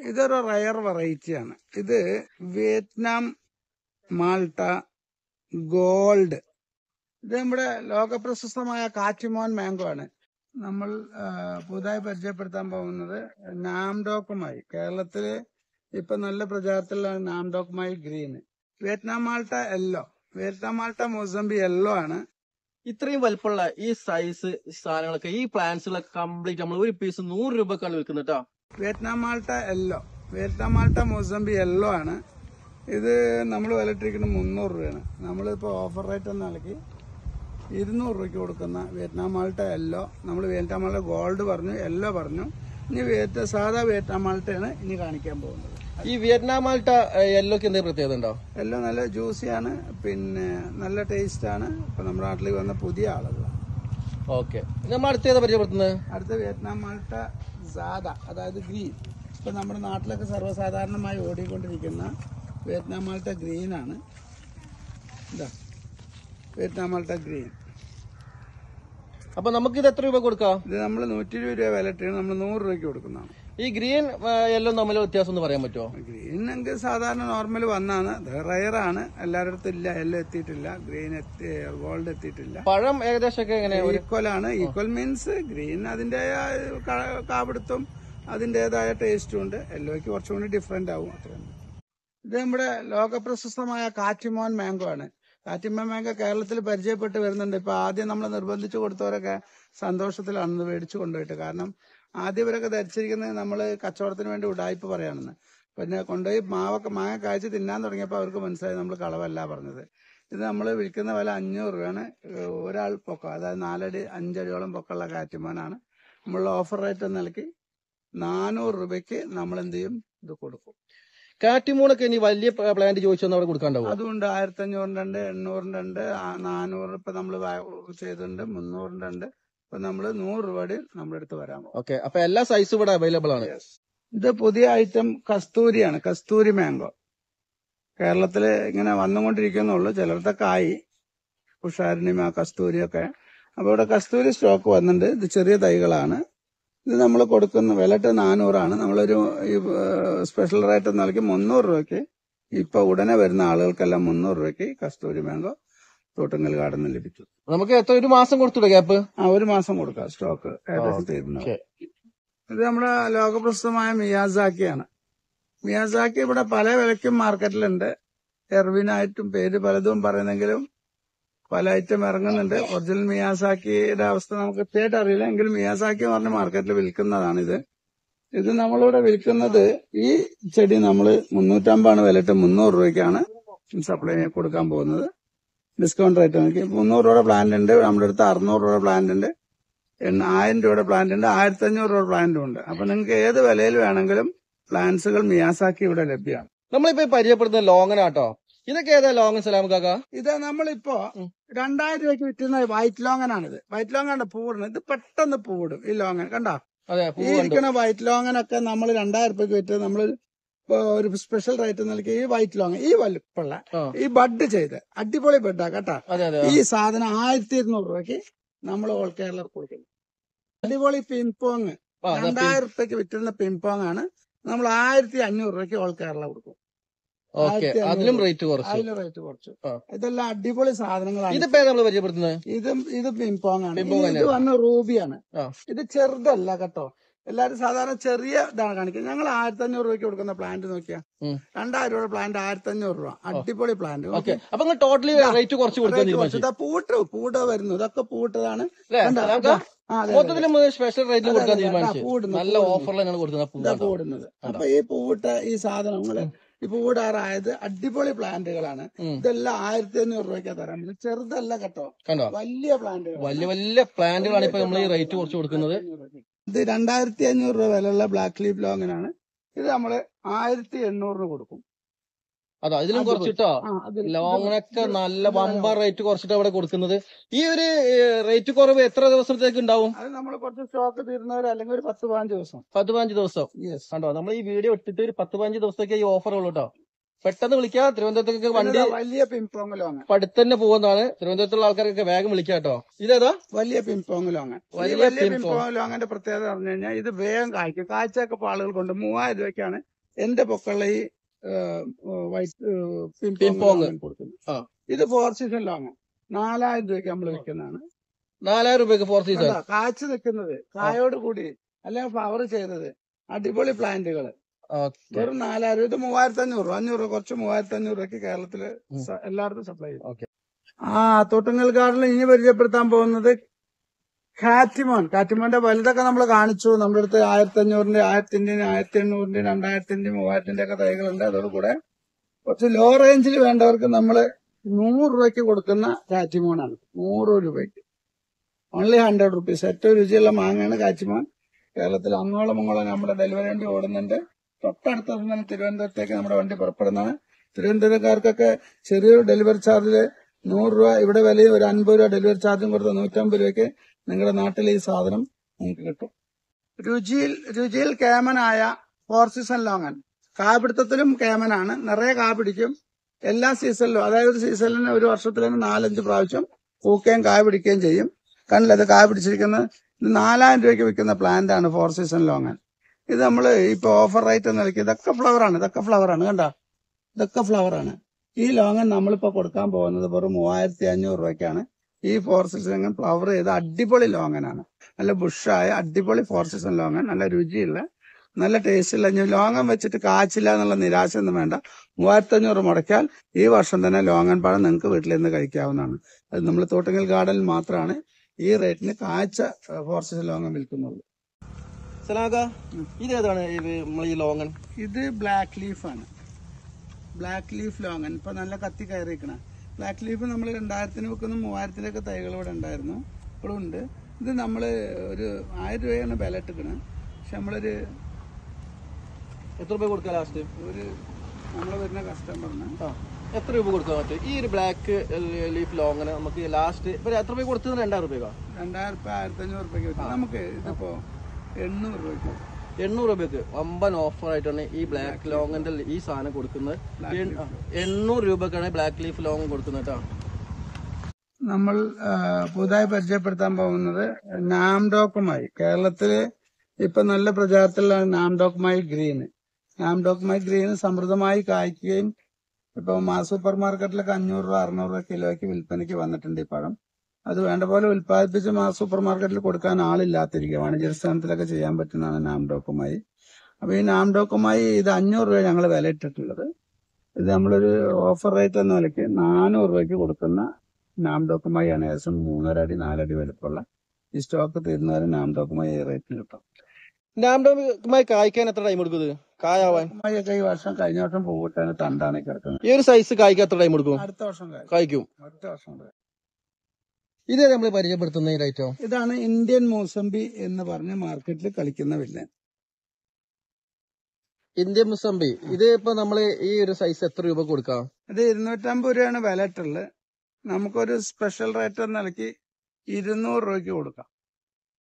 ഇതൊരു റയർ വെറൈറ്റിയാണ്. ഇത് വിയറ്റ്നാം മാൾട്ട ഗോൾഡ്. ഇത് നമ്മുടെ ലോകപ്രശസ്തമായ കാറ്റിമോൻ മാംഗോ ആണ്. നമ്മൾ പുതുതായി പരിചയപ്പെടുത്താൻ പോകുന്നത് നാംഡോക്കുമായി. കേരളത്തില് ഇപ്പൊ നല്ല പ്രചാരത്തിലുള്ള നാംഡോക്കുമായി green. Vietnam Malta yellow. Vietnam malta mosambi yellow ആണ്. ഇത്രയും വലിപ്പമുള്ള ഈ സൈസ് സാധനങ്ങളൊക്കെ ഈ പ്ലാന്റ്സുകളൊക്കെ കംപ്ലീറ്റ് നമ്മൾ ഒരു പീസ് 100 രൂപക്കാണ് വിൽക്കുന്നത് കേട്ടോ. Vietnam Malta yellow. Vietnam malta mosambi yellow ആണ്. ഇത് നമ്മൾ വിലയിട്ടിരിക്കുന്നത് 300 രൂപയാണ്. നമ്മളിപ്പോൾ ഓഫർ റേറ്റ് എന്ന നിലയ്ക്ക് 200 രൂപയ്ക്ക് കൊടുക്കുന്ന വിയറ്റ്നാം മാൾട്ട യെല്ലോ. നമ്മൾ വിയറ്റ്നാം മാൾട്ട ഗോൾഡ് പറഞ്ഞു, യെല്ലോ പറഞ്ഞു. ഇനി സാധാ വിയറ്റ്നാം മാൾട്ടയാണ് ഇനി കാണിക്കാൻ പോകുന്നത്. ഈ വിയറ്റ്നാം മാൾട്ട യെല്ലോക്ക് എന്തെങ്കിലും പ്രത്യേകത ഉണ്ടോ? യെല്ലോ നല്ല ജ്യൂസിയാണ്, പിന്നെ നല്ല ടേസ്റ്റ് ആണ്. ഇപ്പൊ നമ്മുടെ നാട്ടിലേക്ക് വന്ന പുതിയ ആളുകളാണ്. ഓക്കെ, നമ്മൾ അടുത്ത ഏതാ പരിചയപ്പെടുത്തുന്നത്? അടുത്ത വിയറ്റ്നാം മാൾട്ട സാദ, അതായത് ഗ്രീൻ. ഇപ്പൊ നമ്മുടെ നാട്ടിലൊക്കെ സർവ്വസാധാരണമായി ഓടിക്കൊണ്ടിരിക്കുന്ന വിയറ്റ്നാം മാൾട്ട ഗ്രീൻ ആണ്. ഇതാ വിയറ്റ്നാം മാൾട്ട ഗ്രീൻ. അപ്പൊ നമുക്ക് ഇത് എത്ര രൂപ കൊടുക്കാം? ഇത് നമ്മൾ 120 രൂപ വില ഇട്ടാണ് നമ്മൾ 100 രൂപയ്ക്ക് കൊടുക്കുന്നതാണ്. ഈ ഗ്രീൻ യെല്ലോ തമ്മിൽ വ്യത്യാസം ഒന്ന് പറയാൻ പറ്റുമോ? ഗ്രീൻ എങ്കിൽ സാധാരണ നോർമൽ വന്നാണ്, റയറാണ്, എല്ലാവരുടെ അടുത്തും ഇല്ല. യെല്ലോ എത്തിയിട്ടില്ല, ഗ്രീൻ ഗോൾഡ് എത്തിയിട്ടില്ല. പഴം ഏകദേശം എങ്ങനെ? ഈക്വൽ ആണ്. ഈക്വൽ മീൻസ് ഗ്രീൻ അതിന്റെ കാപിടുത്തും അതിന്റേതായ ടേസ്റ്റും ഉണ്ട്. യെല്ലോയ്ക്ക് കുറച്ചുകൂടി ഡിഫറെന്റ് ആവും. അത്രയും. ഇത് നമ്മുടെ ലോകപ്രശസ്തമായ കാറ്റിമോൻ മാംഗോ ആണ്. കാറ്റിമോൻ മാംഗോ കേരളത്തിൽ പരിചയപ്പെട്ട് വരുന്നുണ്ട്. ഇപ്പൊ ആദ്യം നമ്മൾ നിർബന്ധിച്ചു കൊടുത്തവരൊക്കെ സന്തോഷത്തിലാണ് മേടിച്ചു കൊണ്ടുപോയിട്ട്. കാരണം ആദ്യം ഇവരൊക്കെ ധരിച്ചിരിക്കുന്നത് നമ്മൾ കച്ചവടത്തിന് വേണ്ടി ഉടായ്പ പറയാണെന്ന്. പിന്നെ കൊണ്ടുപോയി മാങ്ങ കാഴ്ച തിന്നാൻ തുടങ്ങിയപ്പോൾ അവർക്ക് മനസ്സിലായി നമ്മൾ കളവല്ല പറഞ്ഞത്. ഇത് നമ്മൾ വിൽക്കുന്ന വില 500 രൂപയാണ്. ഒരാൾ പൊക്കം, അതായത് 4 അടി 5 അടിയോളം പൊക്കമുള്ള കാറ്റിമോനാണ്. നമ്മളുടെ ഓഫർ റേറ്റ് എന്ന നിലയ്ക്ക് 400 രൂപയ്ക്ക് നമ്മൾ എന്ത് ചെയ്യും, ഇത് കൊടുക്കും. കാറ്റിമോണൊക്കെ ഇനി വലിയ പ്ലാന്റ് ചോദിച്ചൊന്നും അവിടെ കൊടുക്കാണ്ടാവും? അതുകൊണ്ട് 1500 ഉണ്ട്, 800 ഉണ്ട്, 400 ഇപ്പൊ നമ്മൾ ചെയ്തിട്ടുണ്ട്, 300 ഉണ്ട്. ഇപ്പൊ നമ്മള് 100 രൂപയുടെ നമ്മുടെ അടുത്ത് വരാൻ പോകും. ഓക്കെ, അപ്പൊ എല്ലാ സൈസും ഇവിടെ അവൈലബിൾ ആണ്. ഇത് പുതിയ ഐറ്റം കസ്തൂരിയാണ്, കസ്തൂരി മാംഗോ. കേരളത്തില് ഇങ്ങനെ വന്നുകൊണ്ടിരിക്കുന്നുള്ളൂ. ചിലർക്കൊക്കെ ആയി, ഉഷാരണിമ കസ്തൂരിയൊക്കെ. അപ്പൊ ഇവിടെ കസ്തൂരി സ്റ്റോക്ക് വന്നിട്ടുണ്ട്. ഇത് ചെറിയ തൈകളാണ്. ഇത് നമ്മൾ കൊടുക്കുന്ന വിലട്ട് 400 ആണ്. നമ്മളൊരു സ്പെഷ്യൽ റേറ്റ് നൽകി 300 രൂപയ്ക്ക് ഇപ്പൊ ഉടനെ വരുന്ന ആളുകൾക്കെല്ലാം 300 രൂപയ്ക്ക് കസ്തൂരി മാംഗോ തോട്ടുങ്കൽ ഗാർഡനിൽ ലഭിച്ചു. നമുക്ക് ഒരു മാസം കൊടുത്തൂടെ ഗ്യാപ്പ്? ഒരു മാസം കൊടുക്കാം. സ്റ്റോക്ക് ഏകദേശം തീരുന്നു. ഇത് നമ്മുടെ ലോകപ്രസിദ്ധമായ മിയാസാക്കിയാണ്. മിയാസാക്കി ഇവിടെ പല വിലയ്ക്കും മാർക്കറ്റിലുണ്ട്. എർവിനായിട്ടും പേര് പലതും പറയുന്നെങ്കിലും പല ഐറ്റം ഇറങ്ങുന്നുണ്ട്. ഒറിജിനൽ മിയാസാക്കിയുടെ അവസ്ഥ നമുക്ക് കൃത്യമായിട്ട് അറിയില്ല. എങ്കിലും മിയാസാക്കി എന്ന് പറഞ്ഞ മാർക്കറ്റിൽ വിൽക്കുന്നതാണ്. ഇത് നമ്മളിവിടെ വിൽക്കുന്നത്, ഈ ചെടി നമ്മൾ 350 വിലയിട്ട് 300 രൂപയ്ക്കാണ് സപ്ലൈ കൊടുക്കാൻ പോകുന്നത്. ഡിസ്കൗണ്ട് റേറ്റ് നോക്കി 300 രൂപയുടെ പ്ലാന്റ് ഉണ്ട്. നമ്മുടെ അടുത്ത് 600 രൂപയുടെ പ്ലാന്റ് ഉണ്ട്, 1000 രൂപയുടെ പ്ലാന്റ് ഉണ്ട്, 1500 രൂപയുടെ പ്ലാന്റും ഉണ്ട്. അപ്പൊ നിങ്ങൾക്ക് ഏത് വിലയിൽ വേണമെങ്കിലും പ്ലാന്റ്സുകൾ മിയാസാക്കി ഇവിടെ ലഭ്യമാണ്. നമ്മളിപ്പോ പരിചയപ്പെടുന്ന ലോങ്ങനാട്ടോ. ഇതൊക്കെ ഏതാ ലോങ്ങൻ സലാം കാക്ക? ഇത് നമ്മളിപ്പോ 2000 രൂപയ്ക്ക് വിറ്റുന്ന വൈറ്റ് ലോങ്ങനാണിത്. വൈറ്റ് ലോങ്ങാണ് പൂവിടുന്നത്. ഇത് പെട്ടെന്ന് പൂവിടും ഈ ലോങ്ങൻ. കണ്ടോ, ഈ ഇരിക്കുന്ന വൈറ്റ് ലോങ്ങനൊക്കെ നമ്മൾ 2000 രൂപയ്ക്ക് വിറ്റ് നമ്മൾ ഒരു സ്പെഷ്യൽ റേറ്റ് നൽകി ഈ വൈറ്റ് ലോങ്ങൻ, ഈ വലുപ്പുള്ള ഈ ബഡ് ചെയ്ത് അടിപൊളി ബഡാ കേട്ടോ. ഈ സാധനം 1200 രൂപയ്ക്ക് നമ്മൾ ഓൾ കേരള കൊടുക്കുന്നു. അടിപൊളി പിംപോങ് 2000 രൂപയ്ക്ക് വിറ്റിരുന്ന പിംപോങ് ആണ് നമ്മൾ 1500 രൂപയ്ക്ക് ഓൾ കേരള കൊടുക്കും. അതിലും റേറ്റ് കുറച്ചു. ഇതെല്ലാം അടിപൊളി സാധനങ്ങളാണ്. ഇതിപ്പോ നമ്മൾ പരിചയപ്പെടുത്തുന്നത് ഇത് പിംപോങ് ആണ്. ഇത് വന്ന റൂബിയാണ്. ഇത് ചെറുതല്ല കേട്ടോ. എല്ലാരും സാധാരണ ചെറിയ ഇതാണ് കാണിക്കുന്നത്. ഞങ്ങൾ 1500 രൂപയ്ക്ക് കൊടുക്കുന്ന പ്ലാന്റ് നോക്കിയാ 2000 രൂപയുടെ പ്ലാന്റ് 1500 രൂപ. അടിപൊളി പ്ലാന്റ്. ടോട്ടലി റേറ്റ് കുറച്ച് പൂട്ട വരുന്നു. ഇതൊക്കെ പൂട്ടതാണ്. സ്പെഷ്യൽ റേറ്റിൽ കൊടുക്കാൻ തീരുമാനിച്ചു. നല്ല ഓഫറിലാണ് കൂടുന്നത്. അപ്പൊ ഈ പൂട്ട ഈ സാധനങ്ങള് ഈ പൂടാറായത് അടിപൊളി പ്ലാന്റുകളാണ്. ഇതെല്ലാം 1500 രൂപയ്ക്ക് തരാൻ പറ്റും. ചെറുതല്ല കേട്ടോ, വലിയ പ്ലാന്റുകൾ. വലിയ പ്ലാന്റുകളാണ് ഇപ്പൊ നമ്മൾ ഈ റേറ്റ് കുറച്ച് കൊടുക്കുന്നത്. ഇത് 2500 രൂപ വിലയുള്ള ബ്ലാക്ക് ലീഫ് ലോങ്ങനാണ്. ഇത് നമ്മള് 1800 കൊടുക്കും. അതാ ഇതിലും കുറച്ചിട്ടോ. ലോങ്ങിനൊക്കെ നല്ല ബമ്പർ റേറ്റ് കുറച്ചിട്ട് അവിടെ കൊടുക്കുന്നത്. ഈ ഒരു റേറ്റ് കുറവ് എത്ര ദിവസത്തേക്ക് ഉണ്ടാവും? അത് നമ്മൾ കുറച്ച് സ്റ്റോക്ക് തീരുന്നവർ അല്ലെങ്കിൽ ഒരു 10-15 ദിവസം. 10-15 ദിവസം കണ്ടോ. നമ്മൾ ഈ വീഡിയോ ഇട്ടിട്ട് ഒരു 10-15 ദിവസത്തേക്ക് ഈ ഓഫർ ഉള്ളൂ കേട്ടോ. പെട്ടെന്ന് വിളിക്കുക. തിരുവനന്തപുരത്തേക്ക് വണ്ടി വലിയ പിംപോങ് ലോങ്ങൻ അടുത്ത് തന്നെ പോകുന്നതാണ്. തിരുവനന്തപുരത്തുള്ള ആൾക്കാരൊക്കെ വേഗം വിളിക്കുക കേട്ടോ. ഇതേതാ വലിയ പിംപോങ് ലോങ്ങൻ. വലിയ പിംപോങ് ലോങ്ങന്റെ പ്രത്യേകത പറഞ്ഞു കഴിഞ്ഞാൽ ഇത് വേഗം കായ്ക്കും. കാഴ്ചയൊക്കെ ആളുകൾ കൊണ്ട് 3000 രൂപയ്ക്കാണ് എന്റെ പൊക്കമുള്ള ഈ വൈറ്റ് പിൻപോങ് കൊടുക്കുന്നു. ഇത് 4 സീസൺ ലോങ് 4000 രൂപയ്ക്ക് നമ്മൾ വിൽക്കുന്നതാണ്. 4000 രൂപയ്ക്ക് 4 സീസൺ. കാഴ്ച നിൽക്കുന്നത് കായോട് കൂടി അല്ലെങ്കിൽ ഫ്ലവർ ചെയ്തത് അടിപൊളി പ്ലാന്റുകൾ വെറും 4000. ഇത് 3500 500 കുറച്ച് 3500 രൂപയ്ക്ക് കേരളത്തില് എല്ലായിടത്തും സപ്ലൈ ചെയ്യും. തോട്ടുങ്ങൽ ഗാർഡനിൽ ഇനി പരിചയപ്പെടുത്താൻ പോകുന്നത് കാറ്റിമോന്റെ വലുതൊക്കെ നമ്മൾ കാണിച്ചു. നമ്മുടെ അടുത്ത് 1500, 1000, 1800, 2000, 3000 ഒക്കെ തൈകളുണ്ട്. അതോടുകൂടെ കുറച്ച് ലോ റേഞ്ചിൽ വേണ്ടവർക്ക് നമ്മള് 100 രൂപയ്ക്ക് കൊടുക്കുന്ന കാറ്റിമോനാണ്. 100 രൂപയ്ക്ക് ഓൺലി 100 റുപ്പീസ്. ഏറ്റവും രുചിയുള്ള മാങ്ങയാണ് കാറ്റിമോൻ. കേരളത്തിൽ അങ്ങോളം നമ്മുടെ ഡെലിവറി വണ്ടി ഓടുന്നുണ്ട്. തൊട്ടടുത്ത തന്നെ തിരുവനന്തപുരത്തേക്ക് നമ്മുടെ വണ്ടി പുറപ്പെടുന്നതാണ്. തിരുവനന്തപുരക്കാർക്കൊക്കെ ചെറിയൊരു ഡെലിവറി ചാർജില് 100 രൂപ, ഇവിടെ വിലയും ഒരു 50 രൂപ ഡെലിവറി ചാർജും കൊടുത്ത 150 രൂപയ്ക്ക് നിങ്ങളുടെ നാട്ടിൽ ഈ സാധനം നിങ്ങൾക്ക് കിട്ടും. രുചിയിൽ കേമനായ 4 സീസൺ ലോങ്ങൻ. കാപിടുത്തത്തിലും കേമനാണ്. നിറയെ കാപിടിക്കും എല്ലാ സീസണിലും. അതായത് ഒരു സീസണിന് ഒരു വർഷത്തിൽ 4-5 പ്രാവശ്യം പൂക്കുകയും കായ പിടിക്കുകയും ചെയ്യും. കണ്ടില്ല, ഇത് കായ പിടിച്ചിരിക്കുന്നത്. ഇത് 4000 രൂപയ്ക്ക് വിൽക്കുന്ന പ്ലാന്റ് ആണ് 4 സീസൺ ലോങ്ങൻ. ഇത് നമ്മൾ ഇപ്പൊ ഓഫർ റേറ്റ് എന്ന് വിളിക്കുക. ഇതൊക്കെ ഫ്ലവറാണ് കണ്ട, ഇതൊക്കെ ഫ്ലവറാണ്. ഈ ലോങ്ങൻ നമ്മളിപ്പോ കൊടുക്കാൻ പോകുന്നത് വെറും 3500 രൂപയ്ക്കാണ്. ഈ 4 സീസൺ ഫ്ലവർ ചെയ്ത അടിപൊളി ലോങ്ങനാണ്. നല്ല ബുഷായ അടിപൊളി 4 സീസൺ ലോങ്ങൻ. നല്ല രുചിയുള്ള നല്ല ടേസ്റ്റുള്ള. ലോങ്ങൻ വെച്ചിട്ട് കാച്ചില്ല എന്നുള്ള നിരാശ ഒന്നും വേണ്ട. 3500 മുടക്കിയാൽ ഈ വർഷം തന്നെ ലോങ്ങൻ പഴം നിങ്ങൾക്ക് വീട്ടിലിരുന്ന് കഴിക്കാവുന്നതാണ്. അത് നമ്മൾ തോട്ടുങ്ങൽ ഗാർഡനിൽ മാത്രമാണ് ഈ റേറ്റിന് കാഴ്ച 4 സീസൺ ലോങ്ങൻ വിൽക്കുന്നത്. ഇതേതാണ് ഈ ലോങ്ങൻ? ഇത് ബ്ലാക്ക് ലീഫാണ്. ബ്ലാക്ക് ലീഫ് ലോങ്ങൻ ഇപ്പൊ നല്ല കത്തി കയറിയിരിക്കണ ബ്ലാക്ക് ലീഫ്. നമ്മൾ 2000 വെക്കുന്ന 3000 തൈകൾ ഇവിടെ ഉണ്ടായിരുന്നു, ഇപ്പോഴും ഉണ്ട്. ഇത് നമ്മള് ഒരു 1000 രൂപയാണ് വില ഇട്ടിക്കണത്. പക്ഷെ നമ്മളൊരു എത്ര രൂപ കൊടുക്കാം ലാസ്റ്റ്? നമ്മള് വരുന്ന കസ്റ്റമറിന് എത്ര രൂപ കൊടുക്കാൻ പറ്റും? ഈ ഒരു ബ്ലാക്ക് ലീഫ് ലോങ്ങിന് നമുക്ക് ലാസ്റ്റ് എത്ര രൂപ കൊടുത്തത്? 2000 രൂപ 1500 രൂപയ്ക്ക് നമുക്ക് ഇതിപ്പോ 800 രൂപയ്ക്ക് 800 രൂപയ്ക്ക് വമ്പൻ ഓഫർ ആയിട്ടാണ് ഈ ബ്ലാക്ക് ലോങ്ങിന്റെ ഈ സാധനം കൊടുക്കുന്നത്. 800 രൂപക്കാണ് ബ്ലാക്ക് ലീഫ് ലോങ് കൊടുക്കുന്നത് കേട്ടോ. നമ്മൾ പുതുതായി പരിചയപ്പെടുത്താൻ പോകുന്നത് നാംഡോക്കുമായി. കേരളത്തില് ഇപ്പൊ നല്ല പ്രചാരത്തിലുള്ള നാംഡോക്കുമായി ഗ്രീൻ. നാംഡോക്കുമായി ഗ്രീൻ സമൃദ്ധമായി കായ്ക്കുകയും ഇപ്പൊ സൂപ്പർ മാർക്കറ്റിലൊക്കെ 500 രൂപ 600 രൂപ കിലോയ്ക്ക് വിൽപ്പനയ്ക്ക് വന്നിട്ടുണ്ട് ഈ പഴം. അത് വേണ്ട പോലെ ഉൽപ്പാദിപ്പിച്ച് സൂപ്പർ മാർക്കറ്റിൽ കൊടുക്കാൻ ആളില്ലാത്തിരിക്കുക. വാണിജ്യാടിസ്ഥാനത്തിലൊക്കെ ചെയ്യാൻ പറ്റുന്നതാണ് നാംഡോക്കുമായി. അപ്പൊ ഈ നാംഡോക്കുമായി ഇത് 500 രൂപ ഞങ്ങൾ വില ഇട്ടിട്ടുള്ളത്. ഇത് നമ്മളൊരു ഓഫർ റേറ്റ് എന്ന നിലയ്ക്ക് 400 രൂപയ്ക്ക് കൊടുക്കുന്ന നാംഡോക്കുമായി ആണ്. ഏകദേശം 3.5 അടി 4 അടി വലുപ്പമുള്ള. ഈ സ്റ്റോക്ക് തീർന്നവരെ നാംഡോക്കുമായി ഈ റേറ്റിന് കിട്ടും. നാംഡോക്കുമായി കായ്ക്കാൻ എത്ര ടൈം എടുക്കുന്നത്? കായാവാൻ ഈ വർഷം കഴിഞ്ഞ വർഷം പൂവിട്ടാണ് തണ്ടാണ് കിടക്കുന്നത്. ഈ ഒരു സൈസ് കായ്ക്കാൻ എത്ര ടൈം എടുക്കും? അടുത്ത വർഷം കായ്ക്കും. അടുത്ത വർഷം. ഇത് നമ്മൾ പരിചയപ്പെടുത്തുന്ന ഈ ഐറ്റം ഇതാണ് ഇന്ത്യൻ മൂസമ്പി എന്ന് പറഞ്ഞ മാർക്കറ്റിൽ കളിക്കുന്ന വില്ലൻ. ഇന്ത്യൻ മൂസമ്പി. ഇത് ഇപ്പൊ നമ്മള് ഈ ഒരു സൈസ് എത്ര രൂപ കൊടുക്കാം? ഇത് 250 രൂപയാണ് വില ഇട്ടുള്ളത്. നമുക്കൊരു സ്പെഷ്യൽ റേറ്റ് എന്ന നിലയ്ക്ക് 200 രൂപയ്ക്ക് കൊടുക്കാം.